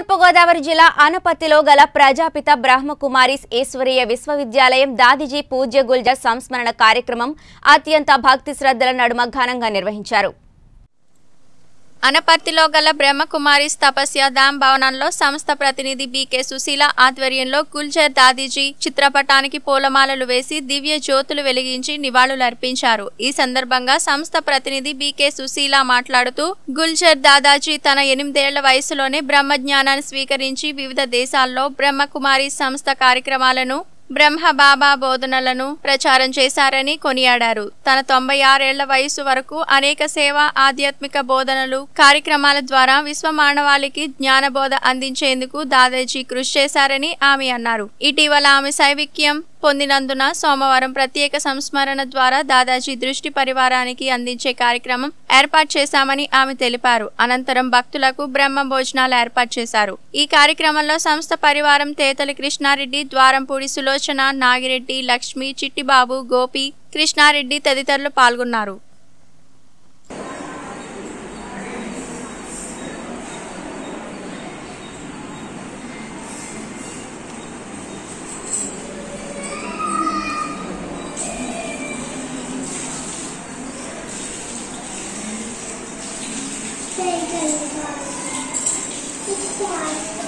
తూర్పు గోదావరి జిల్లా అనపర్తిలో గల ప్రజాపిత బ్రహ్మకుమారీస్ ఈశ్వరీయ విశ్వవిద్యాలయం దాదిజీ పూజ్య గుల్జర్ సంస్మరణ కార్యక్రమం అత్యంత భక్తి శ్రద్ధల నడుమ ఘనంగా నిర్వహించారు. అనపర్తిలో గల బ్రహ్మకుమారీస్ తపస్య ధామ్ భవనంలో సంస్థ ప్రతినిధి బీకే సుశీల ఆధ్వర్యంలో గుల్జర్ దాదీజీ చిత్రపటానికి పూలమాలలు వేసి దివ్య జ్యోతులు వెలిగించి నివాళులర్పించారు. ఈ సందర్భంగా సంస్థ ప్రతినిధి బీకే సుశీల మాట్లాడుతూ గుల్జర్ దాదాజీ తన 8 ఏళ్ల వయసులోనే బ్రహ్మజ్ఞానాన్ని స్వీకరించి వివిధ దేశాల్లో బ్రహ్మకుమారీస్ సంస్థ కార్యక్రమాలను బ్రహ్మ బాబా బోధనలను ప్రచారం చేశారని కొనియాడారు. తన 96 ఏళ్ల వయసు వరకు అనేక సేవా ఆధ్యాత్మిక బోధనలు కార్యక్రమాల ద్వారా విశ్వ మానవాళికి జ్ఞానబోధ అందించేందుకు దాదాజీ కృషి చేశారని ఆమె అన్నారు. ఇటీవల ఆమె శైవిక్యం పొందినందున సోమవారం ప్రత్యేక సంస్మరణ ద్వారా దాదాజీ దృష్టి పరివారానికి అందించే కార్యక్రమం ఏర్పాటు చేశామని ఆమె తెలిపారు. అనంతరం భక్తులకు బ్రహ్మ భోజనాలు ఏర్పాటు చేశారు. ఈ కార్యక్రమంలో సంస్థ పరివారం తేతలి కృష్ణారెడ్డి, ద్వారంపూడి సులోచన, నాగిరెడ్డి, లక్ష్మి, చిట్టిబాబు, గోపి, కృష్ణారెడ్డి తదితరులు పాల్గొన్నారు. Thank you.